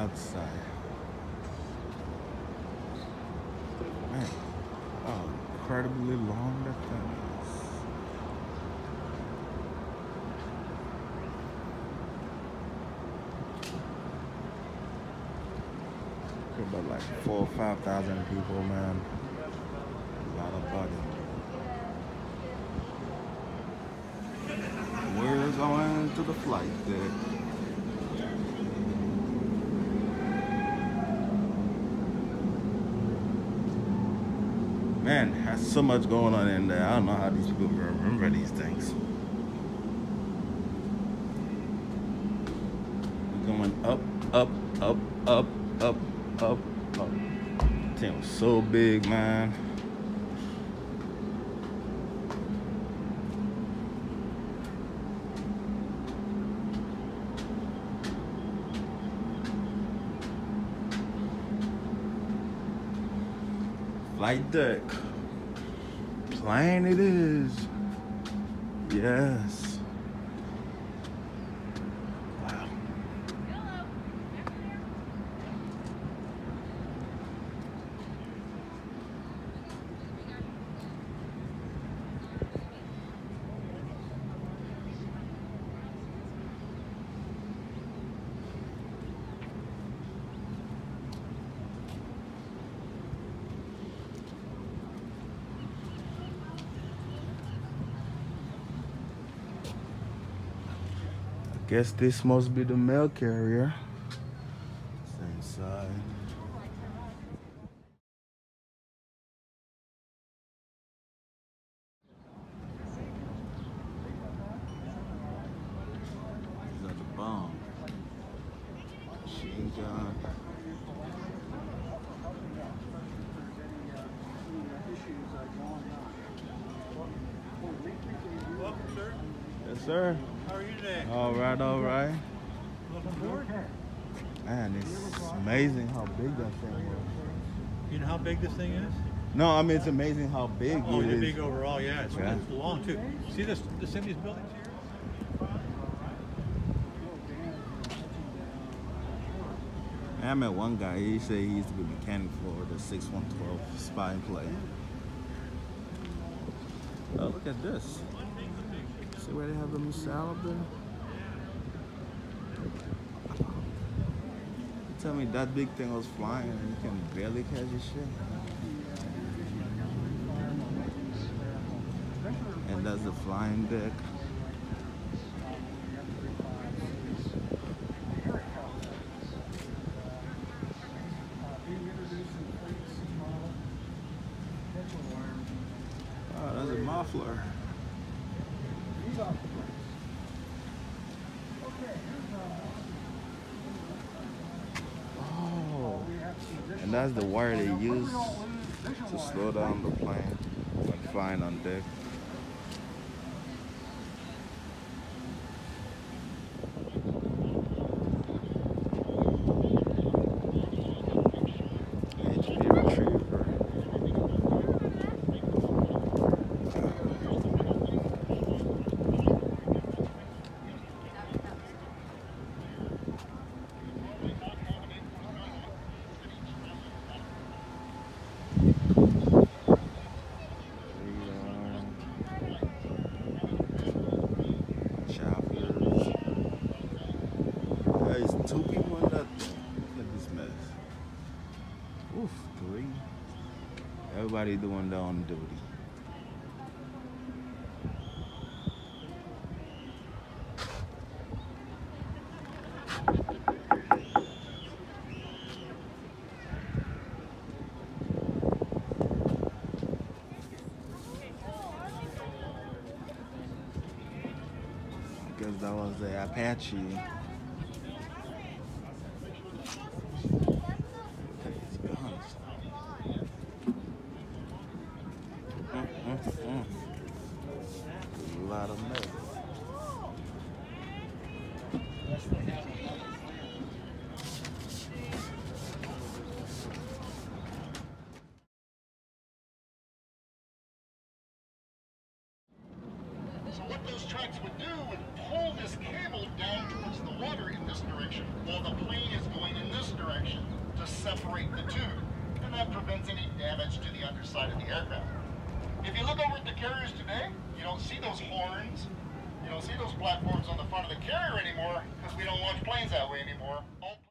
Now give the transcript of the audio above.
outside. Man, how incredibly long that thing is. About like 4,000 or 5,000 people, man. A lot of body. We're going to the flight deck. Man, has so much going on in there. I don't know how these people remember these things. We're going up, up, up, up, up, up, up. The thing was so big, man. Flight deck. Plane it is. Yes. Wow. Guess this must be the mail carrier. Same side. These are the bomb. Machine gun. Welcome, sir. Yes, sir. How are you today? All right, all right. Welcome aboard. Man, it's amazing how big that thing was. You know how big this thing is? No, I mean, it's amazing how big Oh, it it's is. big overall, yeah. It's Yeah. long, too. See this, some of these buildings here? I met one guy, he said he used to be a mechanic for the 6112 spy plane. Oh, look at this. See where they have the missile up there? You tell me that big thing was flying and you can barely catch your shit. And that's the flying deck. Oh, that's a muffler. Oh, and that's the wire they use to slow down the plane when flying on deck. HP retriever. There's 2 people in that thing. Look at this mess. Oof, 3. Everybody doing their own duty. I guess that was the Apache. A lot of mess. So what those tracks would do would pull this cable down towards the water in this direction, while the plane is going in this direction to separate the two. And that prevents any damage to the underside of the aircraft. If you look over at the carriers today, you don't see those horns, you don't see those platforms on the front of the carrier anymore, because we don't launch planes that way anymore. All